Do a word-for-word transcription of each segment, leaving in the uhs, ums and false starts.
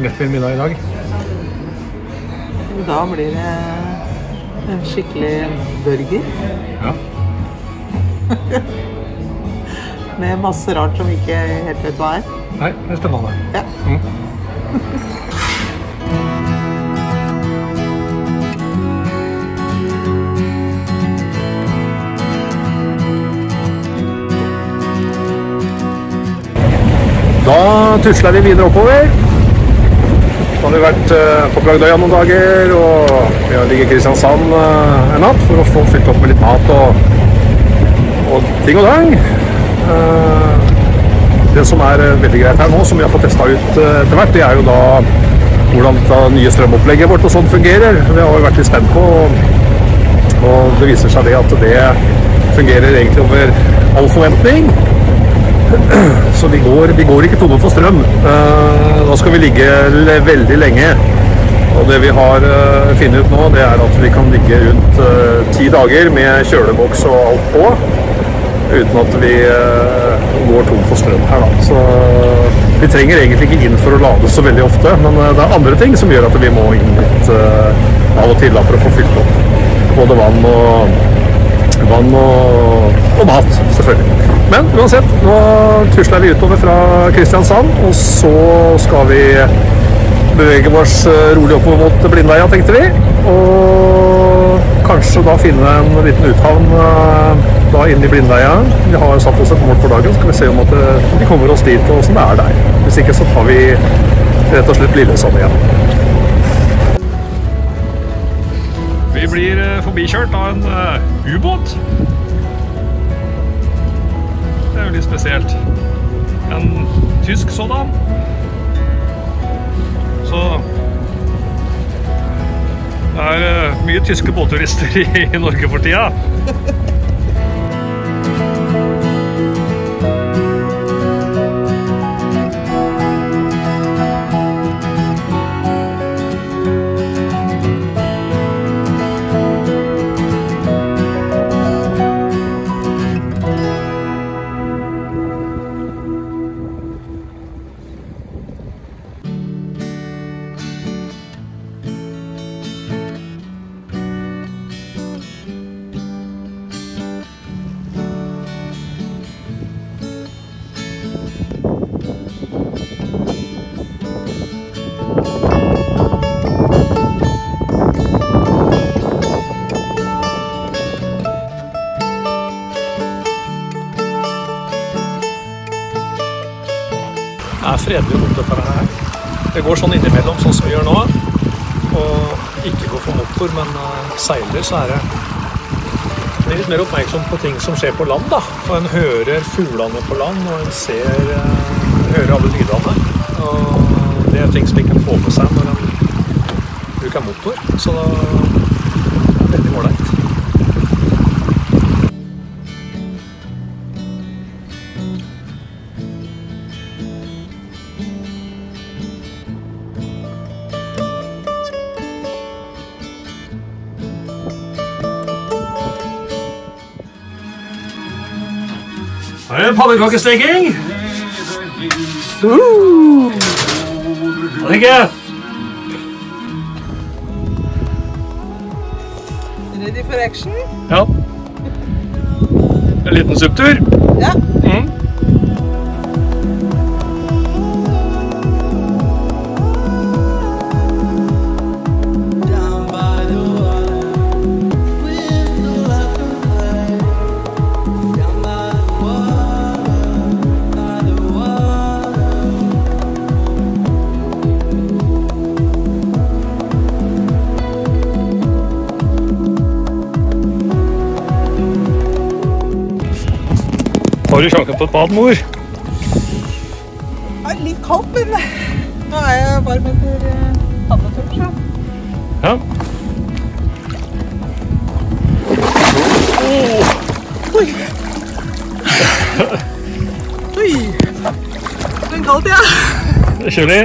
lettvindig middag i dag? Da blir det en skikkelig burger. Ja. Med masse rart som vi ikke helt vet hva er. Nei, det er spennende. Ja. Mm. Da tusler vi videre oppover. Da har vi vært uh, på Bragdøya noen dager, og vi har ligget i Kristiansand uh, en natt for å få fylt opp med litt mat og, og ting og dang. Uh, det som er uh, veldig greit her nå, som vi har fått testet ut uh, etter hvert, det er jo da hvordan det nye strømopplegget vårt og sånn fungerer. Det har vi vært litt spent på, og, og det viser seg det at det fungerer egentlig over all forventning. Så vi går, vi går ikke tomme for strøm. Uh, da skal vi ligge veldig lenge. Og det vi har uh, funnet ut nå, det er at vi kan ligge rundt uh, ti dager med kjøleboks og alt på, uten at vi uh, går tom for strøm her da. Så uh, vi trenger egentlig ikke inn for å lade så veldig ofte, men uh, det er andre ting som gjør at vi må inn litt uh, av og til da, for å få fylt opp. Både vann og, vann og, og mat, selvfølgelig. Men uansett, nå tusler vi utover fra Kristiansand, og så skal vi bevege oss rolig oppover mot Blindleia, tenkte vi. Og kanskje da finne en liten uthavn da inne i Blindleia. Vi har satt oss et mål for dagen, så skal vi se om at vi kommer oss dit og hvordan det er der. Hvis ikke så tar vi rett og slett Lillesand igjen. Vi blir forbikjørt av en uh, ubåt. Det er jo litt spesielt. En tysk sådan. Så det er uh, mye tyske båtturister i, i Norge for tida. Det er fredelig og godt dette her. Det går sånn innimellom, sånn som vi gjør nå. Og ikke går for motor, men uh, seiler, så er det en litt mer oppmerksom på ting som skjer på land, da. For en hører fuglene på land, og en ser, uh, hører alle lydene. Og det er ting som ikke kan få med seg når en bruker motor. Så det er veldig måleit. Her er det pannekakesteking! Uh! Hva tenker jeg? Ready for action? Ja. En liten supptur. Ja. Mm. Har du sjanken på et bad, mor? Det er litt kaldt, men nå er jeg varm etter paddetur, så. Ja. Oh. Oi! Oi! Det er kaldt, ja. Det er kjølig.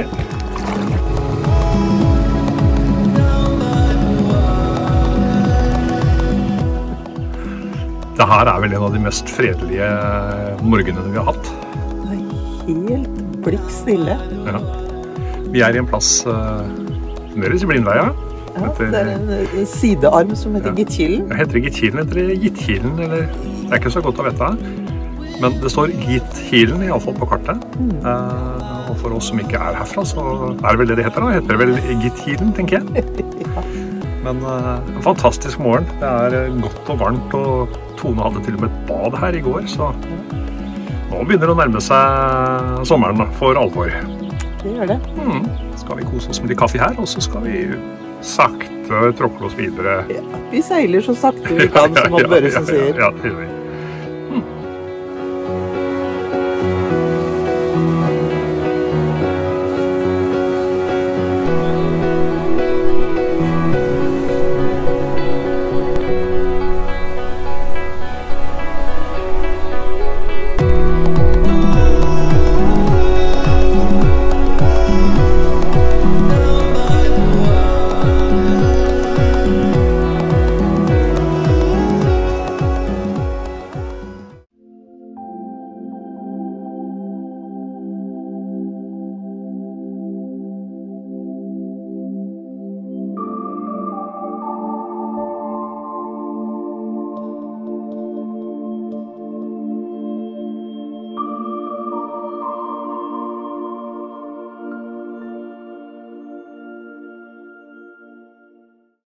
Det her er vel en av de mest fredelige morgenene vi har hatt. Det er helt blikk stille. Ja. Vi er i en plass uh, nederst i Blindveia. Ja, det er en sidearm som heter ja. Gittkilen. Heter det Gittkilen, heter det Gittkilen, eller det er ikke så godt å vite. Men det står Gittkilen i alle fall på kartet. Mm. Uh, og for oss som ikke er herfra, så er det vel det det heter da. Heter det vel Gittkilen, tenker jeg. Ja. Men uh, en fantastisk morgen. Det er godt og varmt, og Tone hadde til og med et bad her i går, så nå begynner det å nærme seg sommeren for alvor. Det gjør det. Mm. Skal vi kose oss med litt kaffe her, og så skal vi sakte tråkle oss videre. Ja, vi seiler så sakte vi kan, som Odd Børresen sier. Ja, ja, ja, ja, ja.